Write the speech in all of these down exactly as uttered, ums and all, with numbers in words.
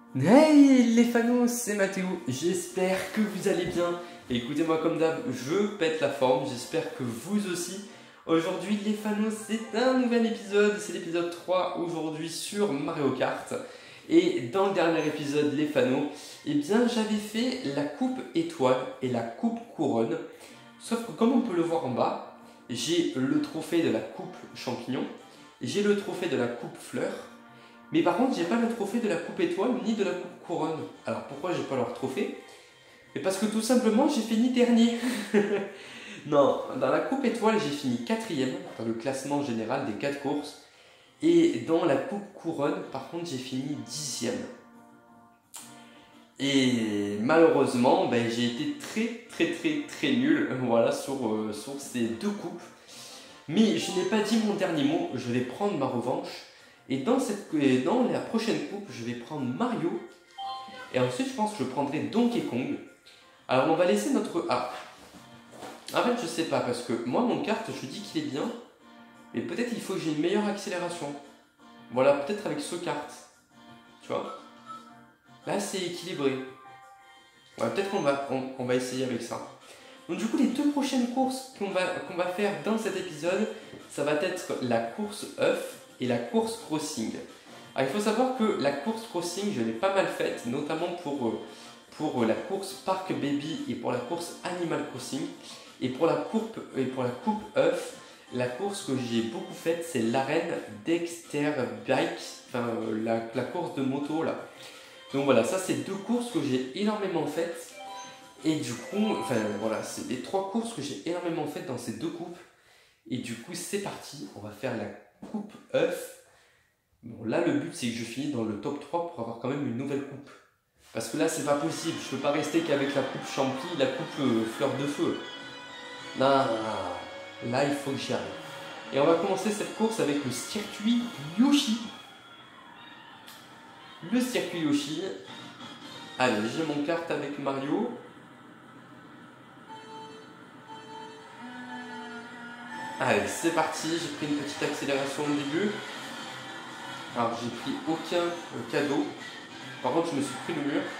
Hey les fanos, c'est Mathéo, j'espère que vous allez bien. Écoutez-moi comme d'hab, je pète la forme, j'espère que vous aussi. Aujourd'hui les fanos, c'est un nouvel épisode, c'est l'épisode trois aujourd'hui sur Mario Kart. Et dans le dernier épisode les fanos, eh bien j'avais fait la coupe étoile et la coupe couronne. Sauf que comme on peut le voir en bas, j'ai le trophée de la coupe champignon, j'ai le trophée de la coupe fleur. Mais par contre, j'ai pas le trophée de la coupe étoile ni de la coupe couronne. Alors pourquoi j'ai pas leur trophée? Mais parce que tout simplement, j'ai fini dernier. Non, dans la coupe étoile, j'ai fini quatrième dans le classement général des quatre courses. Et dans la coupe couronne, par contre, j'ai fini dixième. Et malheureusement, ben, j'ai été très très très très nul voilà, sur, euh, sur ces deux coupes. Mais je n'ai pas dit mon dernier mot, je vais prendre ma revanche. Et dans, cette, dans la prochaine coupe, je vais prendre Mario. Et ensuite, je pense que je prendrai Donkey Kong. Alors, on va laisser notre... Ah, en fait, je sais pas, parce que moi, mon kart, je dis qu'il est bien. Mais peut-être il faut que j'ai une meilleure accélération. Voilà, peut-être avec ce kart. Tu vois? Là, c'est équilibré. Ouais, peut-être qu'on va, on, on va essayer avec ça. Donc du coup, les deux prochaines courses qu'on va, qu'on va faire dans cet épisode, ça va être la course œuf et la course crossing. Alors, il faut savoir que la course crossing, je l'ai pas mal faite, notamment pour, pour la course Park Baby et pour la course Animal Crossing. Et pour la coupe, et pour la coupe œuf, la course que j'ai beaucoup faite, c'est l'arène Dexter Bike, enfin la, la course de moto là. Donc voilà, ça c'est deux courses que j'ai énormément faites. Et du coup, enfin voilà, c'est les trois courses que j'ai énormément faites dans ces deux coupes. Et du coup, c'est parti, on va faire la coupe œuf. Bon, là, le but, c'est que je finis dans le top trois pour avoir quand même une nouvelle coupe. Parce que là, c'est pas possible, je peux pas rester qu'avec la coupe champi, la coupe euh, fleur de feu. Non, non, non, là, il faut que j'y arrive. Et on va commencer cette course avec le circuit Yoshi. Le circuit Yoshi. Allez, j'ai mon kart avec Mario. Allez, c'est parti, j'ai pris une petite accélération au début. Alors, j'ai pris aucun euh, cadeau. Par contre, je me suis pris le mur.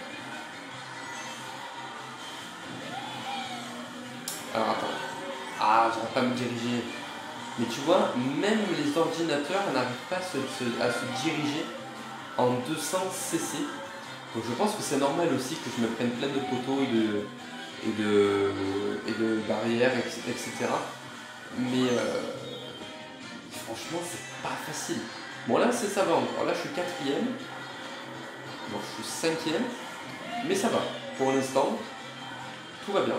Alors, attends. Ah, j'arrive pas à me diriger. Mais tu vois, même les ordinateurs n'arrivent pas à se, se, à se diriger en deux cents C C. Donc, je pense que c'est normal aussi que je me prenne plein de poteaux et de, et de, et de barrières, et cetera. Mais euh, franchement, c'est pas facile. Bon, là, c'est ça va encore. Là, je suis quatrième. Bon, je suis cinquième. Mais ça va. Pour l'instant, tout va bien.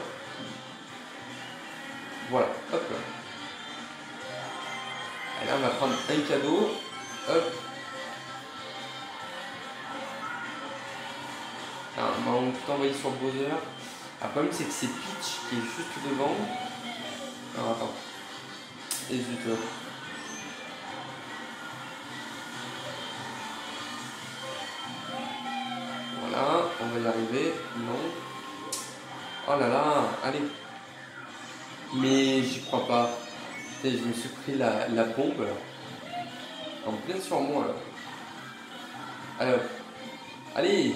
Voilà, hop là. Et là, on va prendre un cadeau. Hop. Alors, on va tout envoyer sur le Bowser. Le problème, c'est que c'est Peach qui est juste devant. Alors, attends. Et zut, là. Voilà, on va y arriver. Non. Oh là là, allez. Mais j'y crois pas. Je me suis pris la, la bombe là. En plein sur moi là. Allez hop. Allez.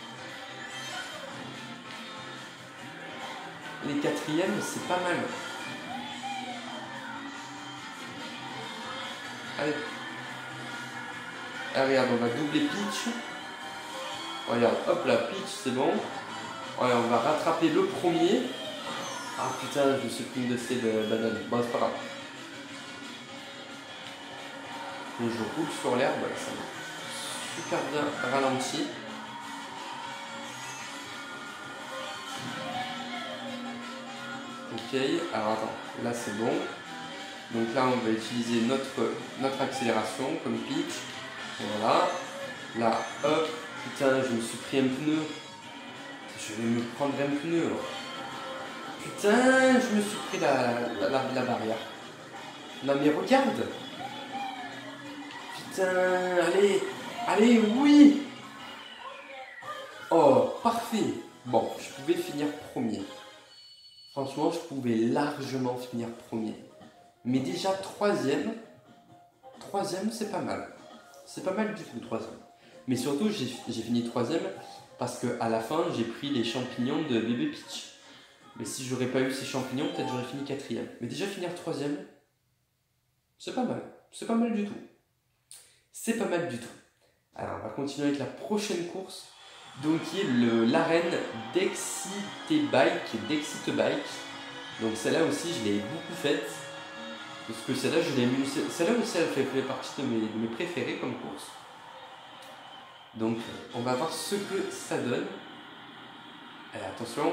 Les quatrièmes, c'est pas mal. Allez. Ah, regarde, on va doubler Peach. Regarde, hop là, Peach, c'est bon. Ouais, on va rattraper le premier. Ah putain, je me suis pris une de ces bananes. Bon, c'est pas grave. Et je roule sur l'herbe, ça m'a super bien ralenti. Ok, alors attends, là c'est bon. Donc là on va utiliser notre, notre accélération comme Peach. Voilà. Là, hop, putain, je me suis pris un pneu. Je vais me prendre un pneu. Là. Putain, je me suis pris la, la, la, la barrière. Non mais regarde. Putain, allez, allez, oui. Oh, parfait. Bon, je pouvais finir premier. Franchement, je pouvais largement finir premier. Mais déjà troisième, troisième c'est pas mal. C'est pas mal du tout, troisième. Mais surtout, j'ai fini troisième parce qu'à la fin, j'ai pris les champignons de Bébé Peach. Mais si j'aurais pas eu ces champignons, peut-être j'aurais fini quatrième. Mais déjà finir troisième, c'est pas mal. C'est pas mal du tout. C'est pas mal du tout. Alors, on va continuer avec la prochaine course. Donc, qui est l'arène d'Excite Bike. D'Excite Bike. Donc, celle-là aussi, je l'ai beaucoup faite. Parce que celle-là, je l'ai mis. Celle-là aussi, elle fait, fait partie de mes, de mes préférées comme course. Donc, on va voir ce que ça donne. Allez, attention.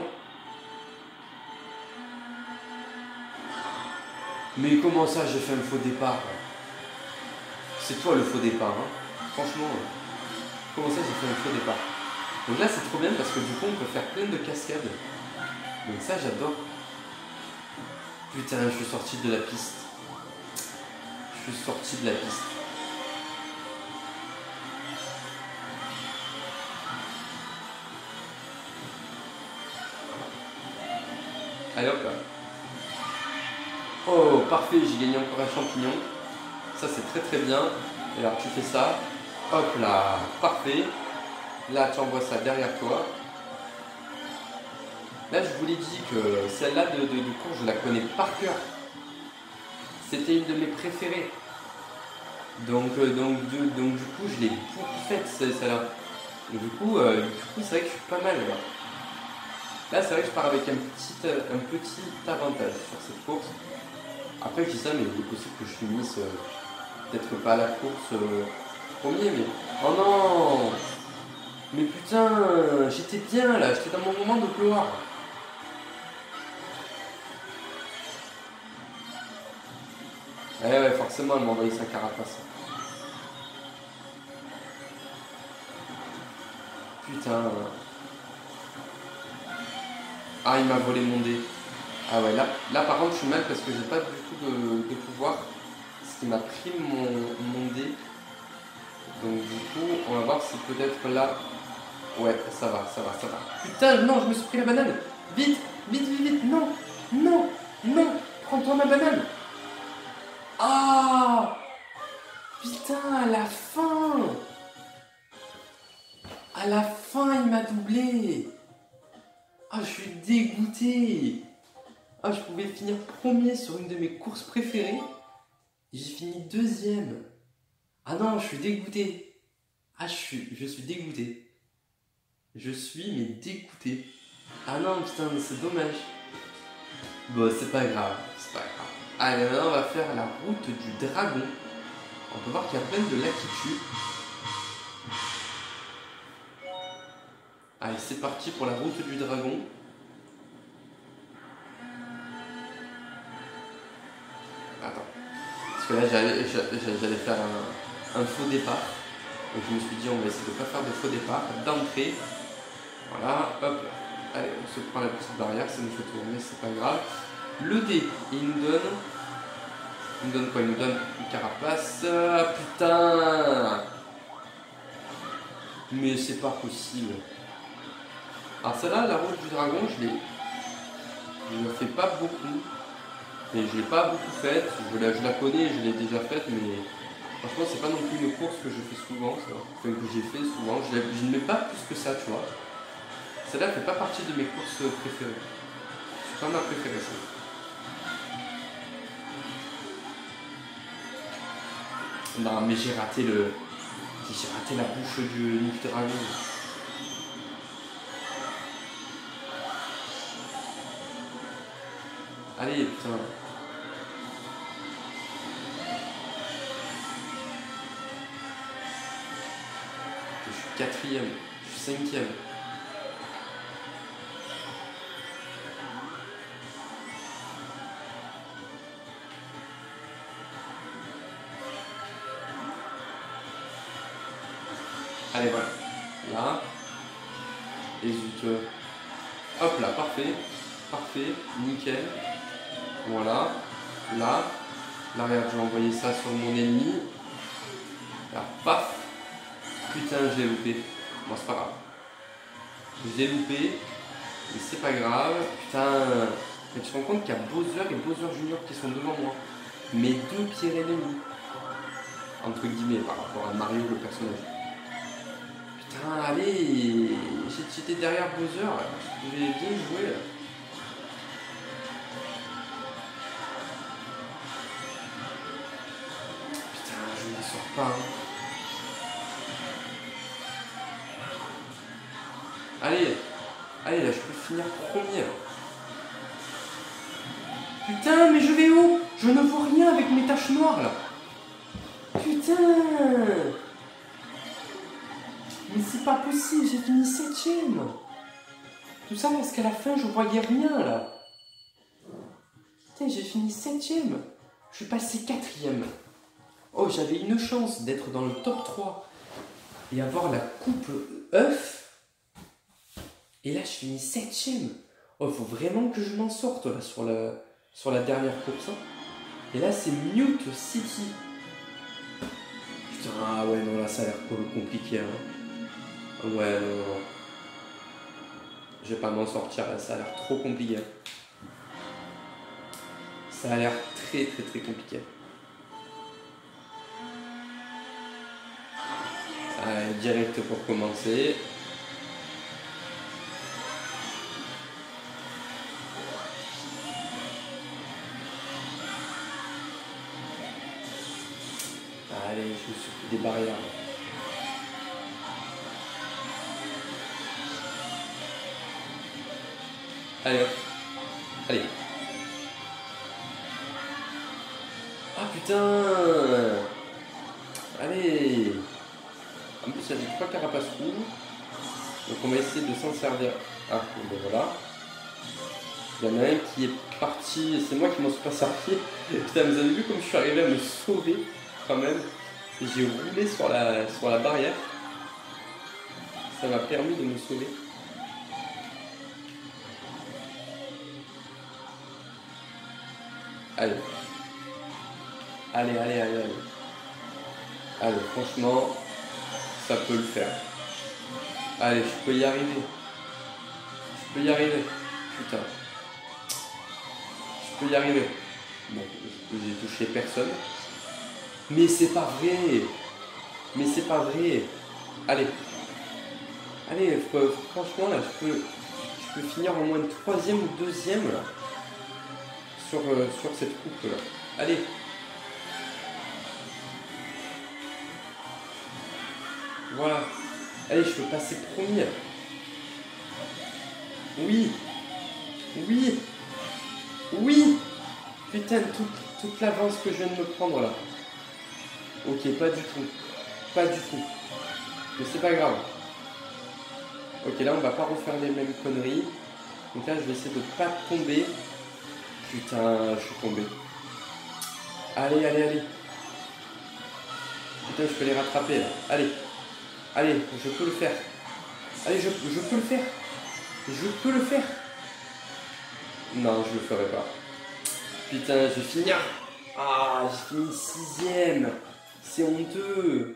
Mais comment ça, j'ai fait un faux départ? C'est toi le faux départ, hein. Franchement, comment ça, j'ai fait un faux départ? Donc là, c'est trop bien parce que du coup, on peut faire plein de cascades. Donc ça, j'adore. Putain, je suis sorti de la piste. Je suis sorti de la piste. Allez hop là. Oh, parfait, j'ai gagné encore un champignon. Ça, c'est très très bien. Et alors, tu fais ça. Hop là, parfait. Là, tu envoies ça derrière toi. Là, je vous l'ai dit que celle-là de, de, de course, je la connais par cœur. C'était une de mes préférées. Donc, euh, donc, de, donc du coup, je l'ai beaucoup faite, celle-là. Du coup, euh, du coup c'est vrai que je suis pas mal. Là, là c'est vrai que je pars avec un petit, un petit avantage sur cette course. Après, je dis ça, mais il est possible que je finisse euh, peut-être pas à la course euh, premier, mais... Oh non! Mais putain, j'étais bien là, j'étais dans mon moment de gloire. Ouais, ouais, forcément, elle m'a envoyé sa carapace. Putain. Ah, il m'a volé mon dé. Ah ouais, là, là par contre, je suis mal parce que j'ai pas du tout de, de pouvoir. Ce qui m'a pris mon, mon dé. Donc du coup, on va voir si peut-être là... Ouais, ça va, ça va, ça va. Putain, non, je me suis pris la banane. Vite, vite, vite, vite. Non, non, non. Prends-toi ma banane. Ah, putain, à la fin. À la fin, il m'a doublé. Ah, je suis dégoûté. Ah, je pouvais finir premier sur une de mes courses préférées. J'ai fini deuxième. Ah non, je suis dégoûté. Ah, je suis, je suis dégoûté. Je suis mais dégoûté. Ah non, putain, c'est dommage. Bon, c'est pas grave, c'est pas grave. Allez, maintenant on va faire la route du dragon. On peut voir qu'il y a plein de lacs qui tuent. Allez, c'est parti pour la route du dragon. Attends. Parce que là, j'allais faire un, un faux départ. Donc je me suis dit, on va essayer de ne pas faire de faux départ. D'entrée. Voilà, hop. Allez, on se prend la petite barrière, ça nous fait tourner, c'est pas grave. Le dé, il nous donne... Il nous donne quoi? Il nous donne une carapace. Ah, putain! Mais c'est pas possible. Alors celle-là, la route du dragon, je l'ai... Je ne fais pas beaucoup. Et je l'ai pas beaucoup faite. Je la, je la connais, je l'ai déjà faite, mais... Franchement, c'est pas non plus une course que je fais souvent, ça. Enfin, que j'ai fait souvent. Je, je ne mets pas plus que ça, tu vois. Celle-là fait pas partie de mes courses préférées. C'est pas ma préférée, ça. Non, mais j'ai raté le... J'ai raté la bouche du dragon. Allez, putain. Je suis quatrième. Je suis cinquième. Allez, voilà. Là. Et zut. Hop là, parfait. Parfait. Nickel. Voilà. Là. Là, regarde, je vais envoyer ça sur mon ennemi. Là, paf. Putain, je l'ai loupé. Bon, c'est pas grave. Je l'ai loupé. Mais c'est pas grave. Putain. Mais tu te rends compte qu'il y a Bowser et Bowser Junior qui sont devant moi. Mes deux pires ennemis. Entre guillemets, par rapport à Mario, le personnage. Putain, allez. J'étais derrière Bowser, là. Je pouvais bien jouer, là. Putain, je m'en sors pas, hein. Allez. Allez, là, je peux finir premier, là. Putain, mais je vais où? Je ne vois rien avec mes taches noires, là. Putain. Mais c'est pas possible, j'ai fini septième. Tout ça parce qu'à la fin, je voyais rien, là. Putain, j'ai fini septième. Je suis passé quatrième. Oh, j'avais une chance d'être dans le top trois et avoir la coupe œuf. Et là, je finis septième. Oh, il faut vraiment que je m'en sorte, là, sur la, sur la dernière course. Et là, c'est Mute City. Putain, ah ouais, non, là, ça a l'air compliqué, hein. Ouais, non, non. Je vais pas m'en sortir là, ça a l'air trop compliqué. Ça a l'air très très très compliqué. Allez, direct pour commencer. Allez, je me suis pris des barrières. Allez hop. Allez. Ah putain. Allez. En plus il y a des trois carapaces rouges. Donc on va essayer de s'en servir. Ah ben voilà. Il y en a un qui est parti. C'est moi qui m'en suis pas servi. Putain, vous avez vu comme je suis arrivé à me sauver quand même. J'ai roulé sur la, sur la barrière. Ça m'a permis de me sauver. Allez. Allez, allez, allez, allez. Allez, franchement, ça peut le faire. Allez, je peux y arriver. Je peux y arriver. Putain. Je peux y arriver. Bon, j'ai touché personne. Mais c'est pas vrai. Mais c'est pas vrai. Allez. Allez, franchement, là, je peux, je peux finir au moins troisième ou deuxième, là. Sur, euh, sur cette coupe là. Allez. Voilà. Allez, je peux passer premier. Oui. Oui. Oui. Putain, toute, toute l'avance que je viens de me prendre là. Ok, pas du tout. Pas du tout. Mais c'est pas grave. Ok, là on va pas refaire les mêmes conneries. Donc là je vais essayer de pas tomber. Putain, je suis tombé. Allez, allez, allez. Putain, je peux les rattraper là. Allez. Allez, je peux le faire. Allez, je, je peux le faire. Je peux le faire. Non, je le ferai pas. Putain, je vais finir. Ah, j'ai fini sixième. C'est honteux.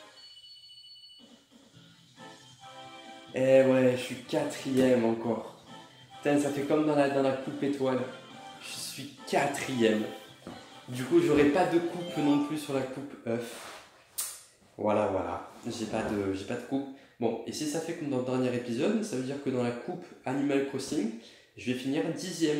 Eh ouais, je suis quatrième encore. Putain, ça fait comme dans la, dans la coupe étoile. Je suis quatrième. Du coup, j'aurai pas de coupe non plus sur la coupe œuf. Voilà, voilà. J'ai pas de, j'ai pas de coupe. Bon, et si ça fait comme dans le dernier épisode, ça veut dire que dans la coupe Animal Crossing, je vais finir dixième.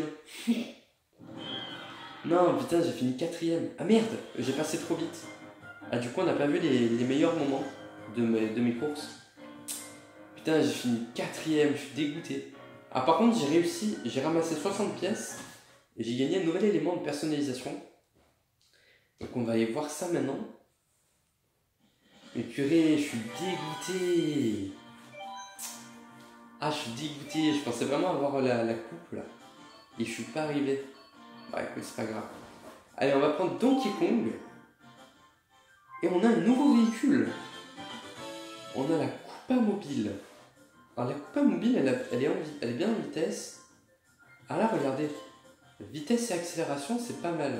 Non, putain, j'ai fini quatrième. Ah merde, j'ai passé trop vite. Ah, du coup, on n'a pas vu les, les meilleurs moments de mes, de mes courses. Putain, j'ai fini quatrième, je suis dégoûté. Ah, par contre, j'ai réussi, j'ai ramassé soixante pièces et j'ai gagné un nouvel élément de personnalisation. Donc, on va aller voir ça maintenant. Mais purée, je suis dégoûté. Ah, je suis dégoûté. Je pensais vraiment avoir la, la coupe là. Et je suis pas arrivé. Bah écoute, c'est pas grave. Allez, on va prendre Donkey Kong. Et on a un nouveau véhicule. On a la Koopa Mobile. Alors la Koopa Mobile, elle, a, elle, est, en, elle est bien en vitesse. Ah là, regardez. Vitesse et accélération, c'est pas mal.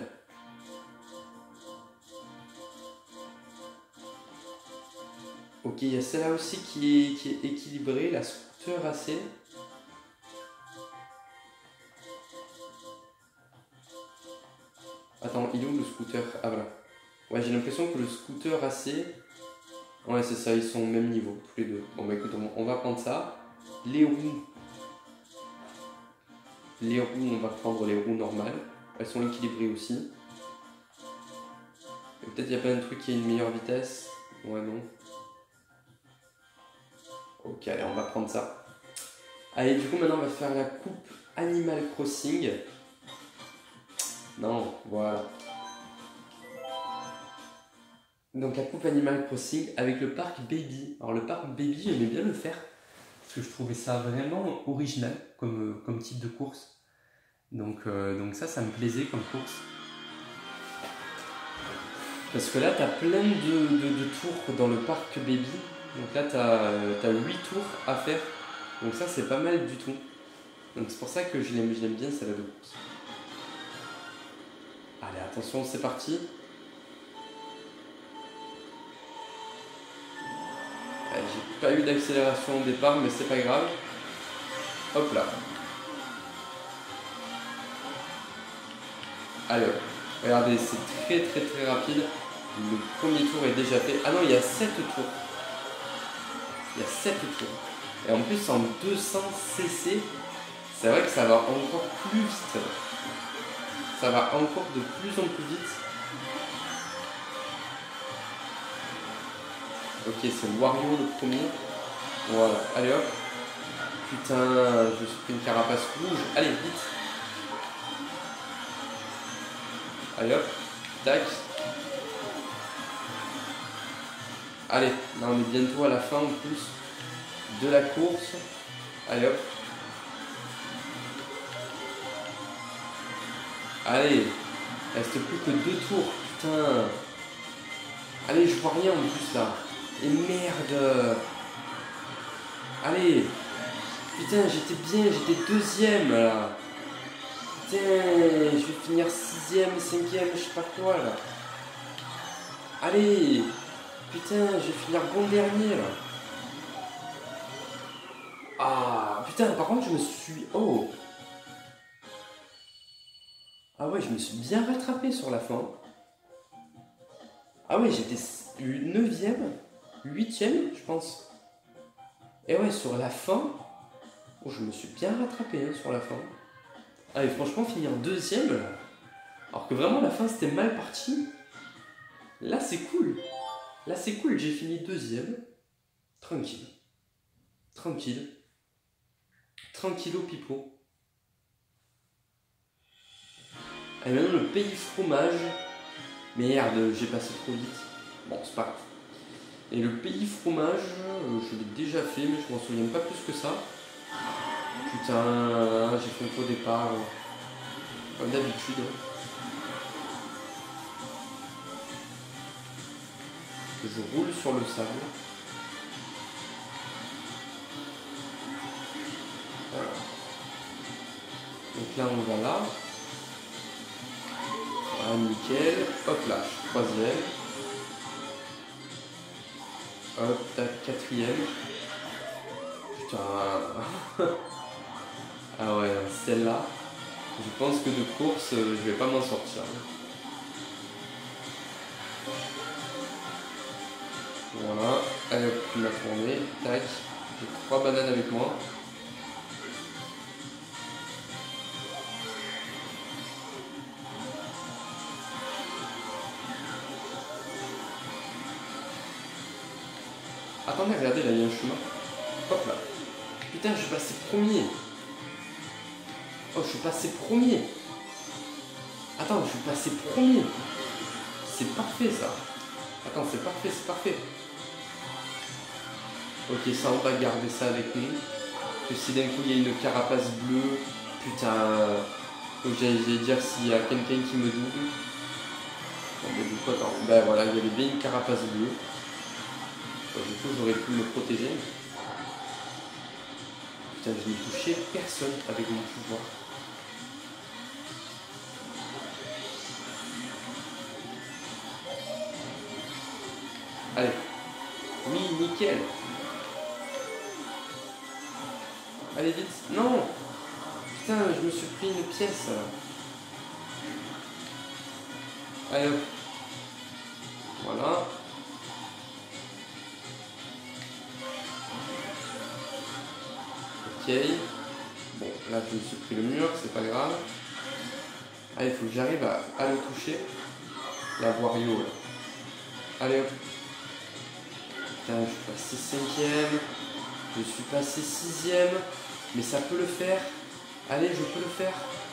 Ok, il y a celle-là aussi qui est, qui est équilibrée, la Scooter A C. Attends, il est où le scooter? Ah voilà. Ouais, j'ai l'impression que le scooter A C... Ouais, c'est ça, ils sont au même niveau, tous les deux. Bon, bah écoute, on, on va prendre ça. Les roues. Les roues, on va prendre les roues normales. Elles sont équilibrées aussi. Peut-être il y a pas un truc qui a une meilleure vitesse. Ouais, non. Ok, allez, on va prendre ça. Allez, du coup, maintenant, on va faire la coupe Animal Crossing. Non, voilà. Donc, la coupe Animal Crossing avec le parc Baby. Alors, le parc Baby, j'aimais bien le faire. Parce que je trouvais ça vraiment original comme, comme type de course. Donc, euh, donc ça, ça me plaisait comme course. Parce que là, tu as plein de, de, de tours dans le parc Baby. Donc là, tu as huit tours à faire. Donc ça, c'est pas mal du tout. Donc c'est pour ça que je l'aime bien, celle-là de course. Allez, attention, c'est parti. J'ai pas eu d'accélération au départ, mais c'est pas grave. Hop là. Alors, regardez, c'est très très très rapide. Le premier tour est déjà fait. Ah non, il y a sept tours. Il y a sept tours. Et en plus, en deux cents cc, c'est vrai que ça va encore plus vite. Ça va encore de plus en plus vite. Ok, c'est Wario le premier. Voilà, allez hop. Putain, je me suis pris une carapace rouge. Allez, vite. Allez hop, tac. Allez, là on est bientôt à la fin en plus de la course. Allez hop. Allez, il reste plus que deux tours, putain. Allez, je vois rien en plus là. Et merde. Allez. Putain, j'étais bien, j'étais deuxième là. Putain, je vais finir sixième, cinquième, je sais pas quoi là. Allez. Putain, je vais finir bon dernier là. Ah, putain, par contre, je me suis... Oh. Ah ouais, je me suis bien rattrapé sur la fin. Ah ouais, j'étais neuvième, huitième, je pense. Et ouais, sur la fin, oh, je me suis bien rattrapé hein, sur la fin. Ah et franchement, finir deuxième, là, alors que vraiment la fin c'était mal parti. Là c'est cool. Là c'est cool, j'ai fini deuxième. Tranquille. Tranquille. Tranquillo pipo. Et maintenant le pays fromage. Merde, j'ai passé trop vite. Bon, c'est pas grave. Et le pays fromage, euh, je l'ai déjà fait, mais je m'en souviens pas plus que ça. Putain, j'ai fait un faux départ. Comme d'habitude. Je roule sur le sable. Voilà. Donc là, on va là. Ah, nickel. Hop là, je suis troisième. Hop, tac, quatrième. Putain. Ah ouais, celle-là, je pense que de course, je vais pas m'en sortir. Voilà. Allez hop, tu m'as tourné. Tac. J'ai trois bananes avec moi. Attendez, regardez, là, il y a un chemin. Hop là. Putain, je suis passé premier. Oh, je suis passé premier. Attends, je suis passé premier. C'est parfait, ça. Attends, c'est parfait, c'est parfait. Ok, ça, on va garder ça avec nous. Que si d'un coup, il y a une carapace bleue, putain... Donc, j'allais dire s'il y a quelqu'un qui me double. Bon, mais du coup, attends. Ben voilà, il y avait bien une carapace bleue. Bon, du coup, j'aurais pu me protéger. Putain, je n'ai touché personne avec mon pouvoir. Allez. Oui, nickel. Allez, vite. Non. Putain, je me suis pris une pièce. Allez, hop. Voilà. Ok. Bon, là je me suis pris le mur, c'est pas grave. Ah, il faut que j'arrive à, à le toucher. La Wario là. Allez hop. Putain, je suis passé cinquième. Je suis passé sixième. Mais ça peut le faire. Allez, je peux le faire.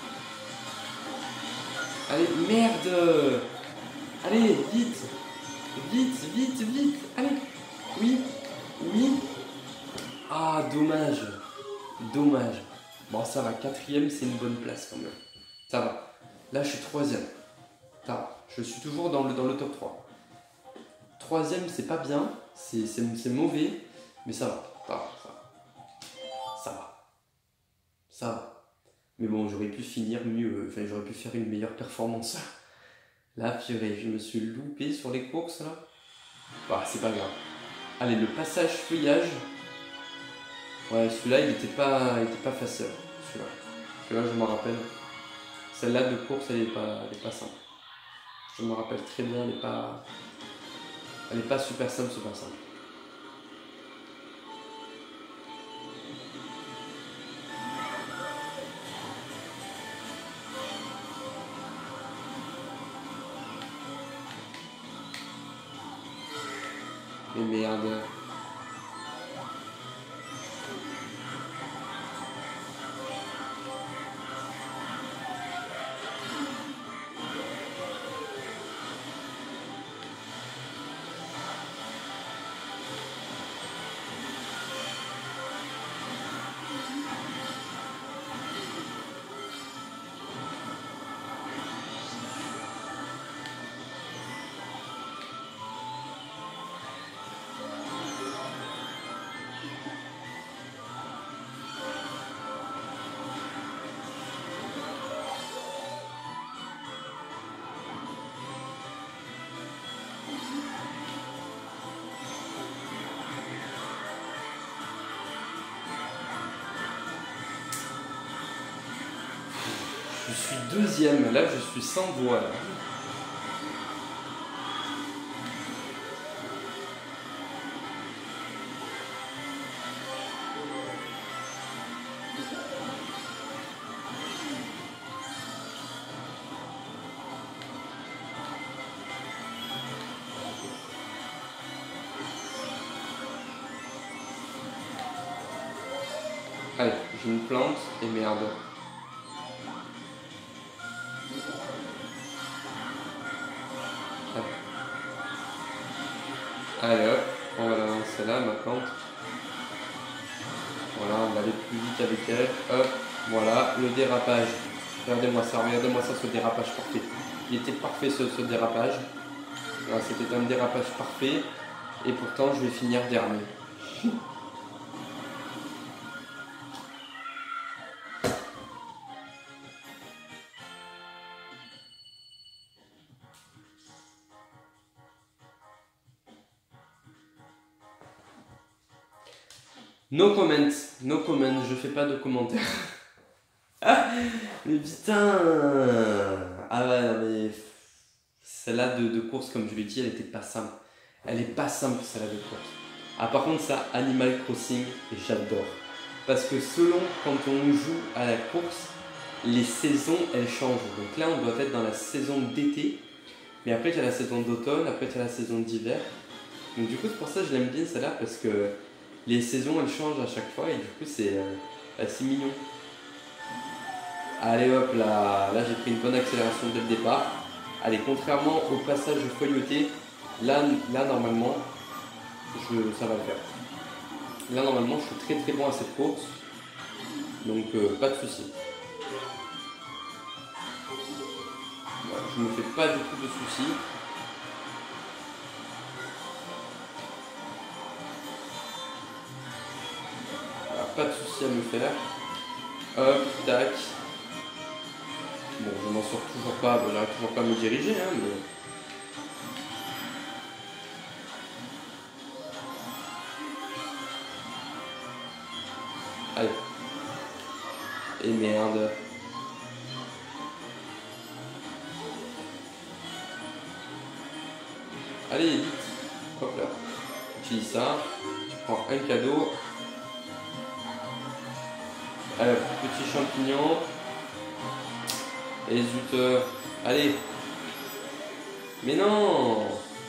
Allez, merde. Allez, vite. Vite, vite, vite. Allez. Oui. Oui. Ah, dommage. Dommage. Bon, ça va. Quatrième, c'est une bonne place quand même. Ça va. Là, je suis troisième. Ça va. Je suis toujours dans le, dans le top trois. Troisième, c'est pas bien. C'est mauvais. Mais ça va. Ça va. Ça va. Ça va. Ça va. Mais bon, j'aurais pu finir mieux. Enfin, j'aurais pu faire une meilleure performance. Là, purée, je me suis loupé sur les courses, là. Bah, c'est pas grave. Allez, le passage feuillage. Ouais, celui-là, il était pas, il était pas facile. Celui-là. Celui-là, je m'en rappelle. Celle-là de course, elle est pas, elle est pas simple. Je me rappelle très bien, elle est pas... Elle est pas super simple, super simple. Mais merde. Je suis deuxième, là je suis sans voix. Là. Allez, j'ai une plante et merde. Allez hop, on va la lancer là, ma plante. Voilà, on va aller plus vite avec elle. Hop, voilà, le dérapage. Regardez-moi ça, regardez-moi ça, ce dérapage parfait. Il était parfait ce, ce dérapage. C'était un dérapage parfait. Et pourtant, je vais finir dernier. No comment, no comment, je fais pas de commentaires. Ah, mais putain. Ah ouais, non mais celle-là de, de course, comme je l'ai dit, elle était pas simple. Elle est pas simple celle-là de course. Ah par contre ça, Animal Crossing, j'adore. Parce que selon quand on joue à la course, les saisons elles changent. Donc là on doit être dans la saison d'été. Mais après tu as la saison d'automne, après tu as la saison d'hiver. Donc du coup c'est pour ça que je l'aime bien celle-là parce que les saisons elles changent à chaque fois et du coup c'est euh, assez mignon. Allez hop là, là j'ai pris une bonne accélération dès le départ. Allez, contrairement au passage feuilleté, là, là normalement je, ça va le faire. Là normalement je suis très très bon à cette course. Donc euh, pas de soucis. Voilà, je me fais pas du tout de soucis. Pas de soucis à me faire. Hop, tac. Bon, je m'en sors toujours pas, bon, j'arrive toujours pas à me diriger, hein, mais... Allez. Et merde. Allez, vite. Hop là. Utilise ça. Tu prends un cadeau. Allez, petit champignon. Et zut. Euh, allez. Mais non.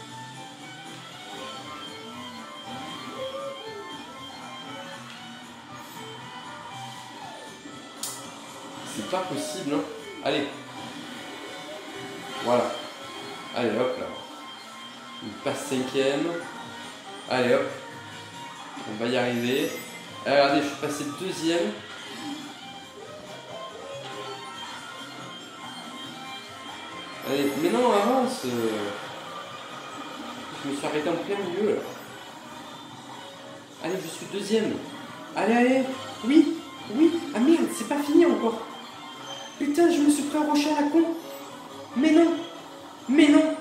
C'est pas possible, hein. Allez. Voilà. Allez, hop là. Il passe cinquième. Allez, hop. On va y arriver. Allez, regardez, je suis passé deuxième. Allez, mais non, avance. Je me suis arrêté en plein milieu, là. Allez, je suis deuxième. Allez, allez. Oui, oui. Ah merde, c'est pas fini encore. Putain, je me suis pris un rocher à la con. Mais non. Mais non.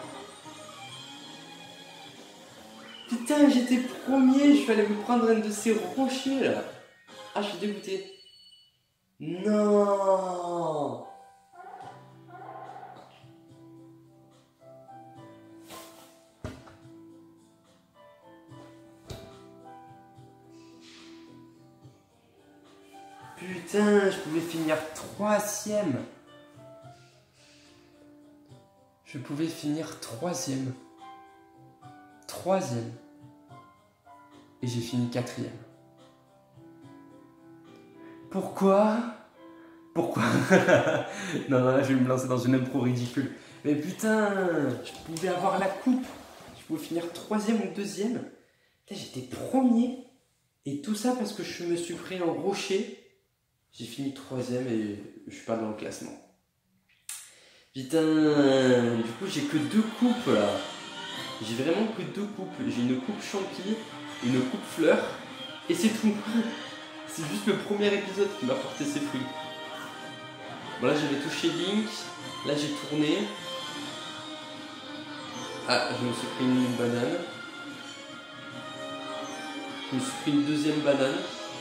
Putain, j'étais premier. Je fallait me prendre un de ces rochers, là. Ah, je suis dégoûté. Non. Putain, je pouvais finir troisième. Je pouvais finir troisième. Troisième. Et j'ai fini quatrième. Pourquoi? Pourquoi? Non, non, là, je vais me lancer dans une impro ridicule. Mais putain, je pouvais avoir la coupe. Je pouvais finir troisième ou deuxième. Putain, j'étais premier. Et tout ça parce que je me suis pris un rocher. J'ai fini troisième et je suis pas dans le classement. Putain, du coup j'ai que deux coupes là. J'ai vraiment que deux coupes. J'ai une coupe champi, une coupe fleur et c'est tout. C'est juste le premier épisode qui m'a porté ses fruits. Bon là j'avais touché Link, là j'ai tourné. Ah, je me suis pris une banane. Je me suis pris une deuxième banane.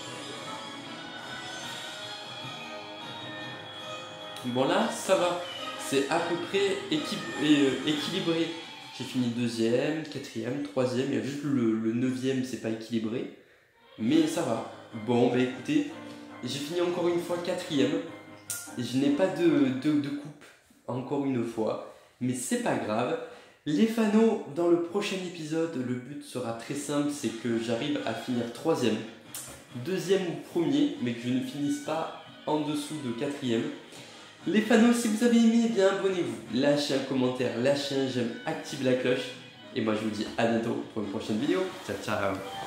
Bon là, ça va. C'est à peu près équi euh, équilibré. J'ai fini deuxième, quatrième, troisième. Il y a juste le, le neuvième, c'est pas équilibré. Mais ça va. Bon, bah écoutez, j'ai fini encore une fois quatrième. Et je n'ai pas de, de, de coupe, encore une fois. Mais c'est pas grave. Les fanos, dans le prochain épisode, le but sera très simple. C'est que j'arrive à finir troisième, deuxième ou premier, mais que je ne finisse pas en dessous de quatrième. Les fanos, si vous avez aimé, eh bien abonnez-vous, lâchez un commentaire, lâchez un j'aime, activez la cloche. Et moi je vous dis à bientôt pour une prochaine vidéo. Ciao ciao.